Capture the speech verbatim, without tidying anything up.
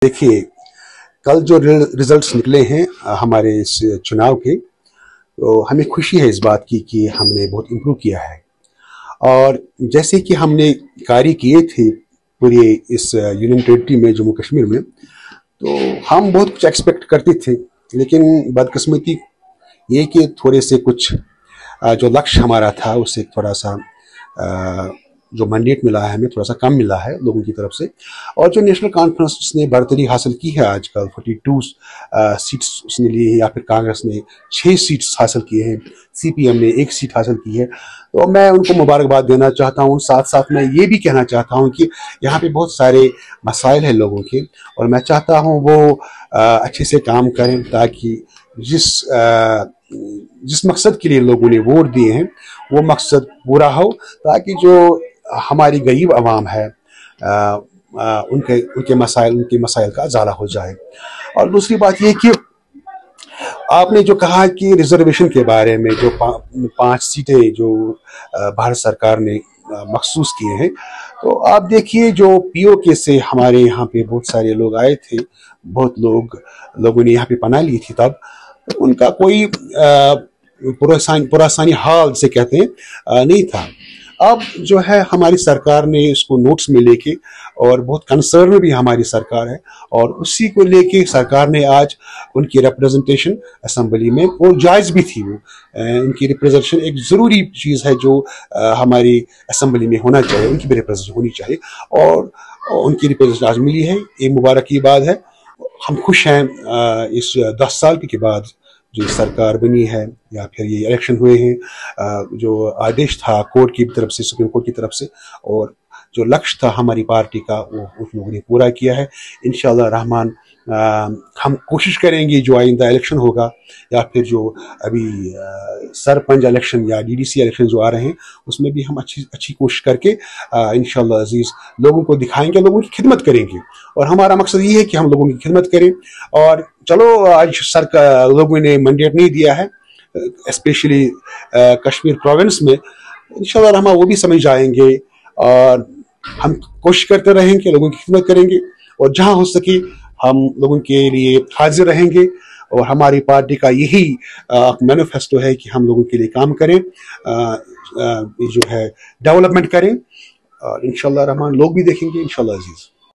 देखिए, कल जो रिजल्ट्स निकले हैं हमारे इस चुनाव के, तो हमें खुशी है इस बात की कि हमने बहुत इम्प्रूव किया है। और जैसे कि हमने कार्य किए थे पूरे इस यूनियन टेरिटरी में, जम्मू कश्मीर में, तो हम बहुत कुछ एक्सपेक्ट करते थे, लेकिन बदकिस्मती ये कि थोड़े से कुछ जो लक्ष्य हमारा था उससे थोड़ा सा जो मैंडेट मिला है हमें थोड़ा सा कम मिला है लोगों की तरफ से। और जो नेशनल कॉन्फ्रेंस उसने बढ़तरी हासिल की है आजकल, बयालीस सीट्स उसने ली है, या फिर कांग्रेस ने छः सीट्स हासिल की हैं, सी पी एम ने एक सीट हासिल की है, तो मैं उनको मुबारकबाद देना चाहता हूँ। साथ साथ मैं ये भी कहना चाहता हूँ कि यहाँ पे बहुत सारे मसाइल हैं लोगों के, और मैं चाहता हूँ वो अच्छे से काम करें ताकि जिस आ, जिस मकसद के लिए लोगों ने वोट दिए हैं वो मकसद पूरा हो, ताकि जो हमारी गरीब आवाम है आ, आ, उनके उनके मसाइल उनके मसाइल का अजाला हो जाए। और दूसरी बात ये कि आपने जो कहा कि रिजर्वेशन के बारे में, जो पा, पांच सीटें जो भारत सरकार ने मखसूस किए हैं, तो आप देखिए जो पी ओ के से हमारे यहाँ पे बहुत सारे लोग आए थे, बहुत लोग लोगों ने यहाँ पे पनाह ली थी, तब तो उनका कोई पुरासानी हाल से कहते हैं नहीं था। अब जो है हमारी सरकार ने इसको नोट्स में लेके, और बहुत कंसर्न भी हमारी सरकार है, और उसी को लेके सरकार ने आज उनकी रिप्रेजेंटेशन असेंबली में, वो जायज़ भी थी, वो उनकी रिप्रेजेंटेशन एक ज़रूरी चीज़ है जो हमारी असेंबली में होना चाहिए, उनकी भी रिप्रेजेंटेशन होनी चाहिए, और उनकी रिप्रेजेंटेशन आज मिली है। ये मुबारक की बात है। हम खुश हैं इस दस साल के बाद जो सरकार बनी है, या फिर ये इलेक्शन हुए हैं, जो आदेश था कोर्ट की तरफ से, सुप्रीम कोर्ट की तरफ से, और जो लक्ष्य था हमारी पार्टी का वो उन लोगों ने पूरा किया है। इंशाअल्लाह रहमान हम कोशिश करेंगे जो आइंदा इलेक्शन होगा, या फिर जो अभी सरपंच इलेक्शन या डी डी सी इलेक्शन जो आ रहे हैं, उसमें भी हम अच्छी अच्छी कोशिश करके इंशाअल्लाह अजीज़ लोगों को दिखाएंगे, लोगों की खिदमत करेंगे। और हमारा मकसद ये है कि हम लोगों की खिदमत करें। और चलो आज सरकार लोगों ने मैंडेट नहीं दिया है, स्पेशली कश्मीर प्रोविंस में, इंशाअल्लाह रहमान वो भी समझ जाएंगे, और हम कोशिश करते रहेंगे, लोगों की खिदमत करेंगे, और जहाँ हो सके हम लोगों के लिए हाजिर रहेंगे। और हमारी पार्टी का यही मैनिफेस्टो है कि हम लोगों के लिए काम करें, आ, आ, जो है डेवलपमेंट करें, और इंशाअल्लाह रहमान लोग भी देखेंगे इंशाअल्लाह अजीज़।